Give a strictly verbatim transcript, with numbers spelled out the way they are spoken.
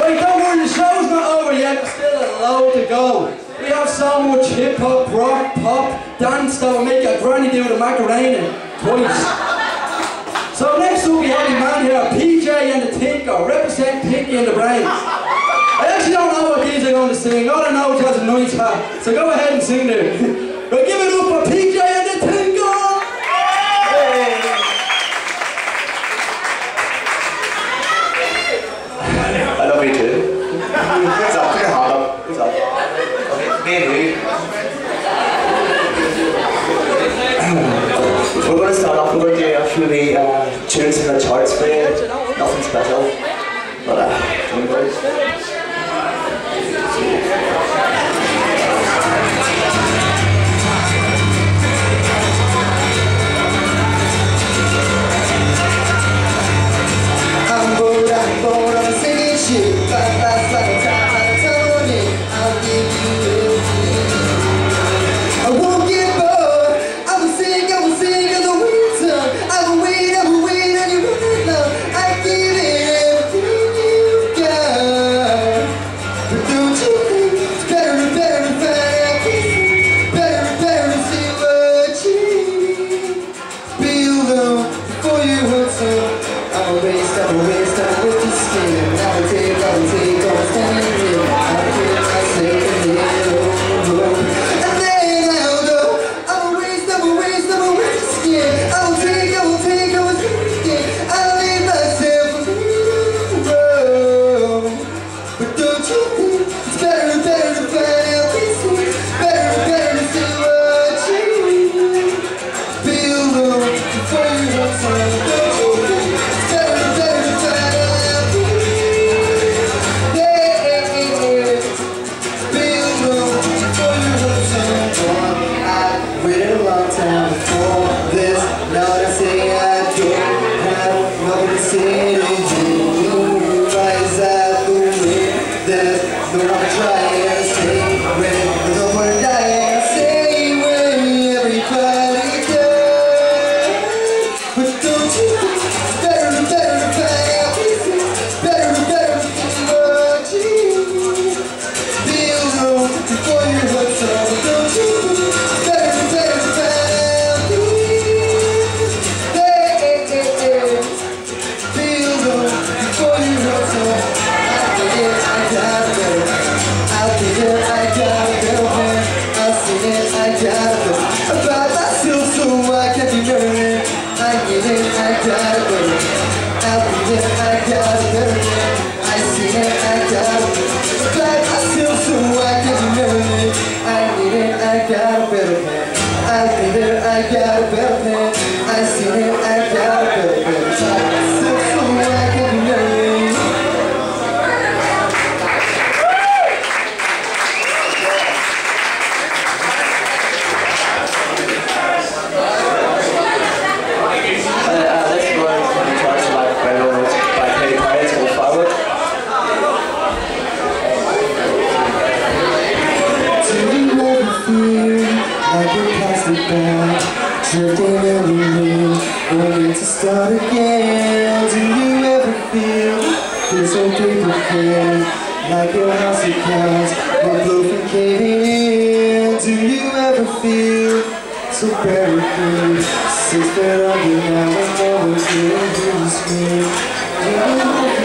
Right, don't worry, the show's not over yet, there's still a load to go. We have so much hip hop, rock, pop, dance that will make your granny do the Macarena twice. So next up we have the man here, P J and the Tinker, represent Pinky and the Brains. I actually don't know what these are going to sing, all I know is he has a nice hat, so go ahead and sing there. But give it up for P J and the Tinker! I love you too. What's up? Put your hand up. What's up? Okay, me and you. We're going to start off, we're going to do a few of the uh, tunes from the charts for you. Nothing special. But, uh, here we go. I'm bored, I'm bored, I'm singing shit. Five last like a time, like a time on it. I'll give you everything. I won't get bored. I will sing, I will sing as a wind song. I will wait, I will wait, and you won't know. I give it everything you've got. But don't you think it's better and better to find out this? Better and better to see what you be alone before you hurt so. I'm a waste, I'm a waste, I'm with the skin. I will take, I will take, don't stand here. I will get myself in the room. And then I'll go. I'm a waste, I'm a waste, I'm a with the skin. I will take, I will take, I will take the skin. I'll leave myself in the room. But don't you think it's better and better to find out these things? Better and better to see what you be alone before you want some. Don't you think it's better and better to find out these things? Yeah, be alone before you want some. I've waited a long time for this. Now they say I don't have nothing to say to you. Rise out the wind, there's no one trying to stay with. There's no one dying to stay with everybody does. But don't you think it's better and better to find out these things? Better and better to see what you be alone before you hurt some. But don't you think it's better and better to find out these things? Hey, hey, hey, hey. Be alone before you hurt some. I did it, I got it better. I did it, I got it better. I seen it, I got it better. About myself so I can't be better. I did it, I got it better. I did it, I got it better. I seen it, I got it better. About myself so I can't be better. I did it, I got it better. I did it, I got it better. I seen it, I got it better. About myself so I can't be better. Drifting everywhere, waiting to start again. Do you ever feel, feel so deep within, like your house of cards, one blow from caving in? Do you ever feel so very free, six feet under now and no one's getting through the screen?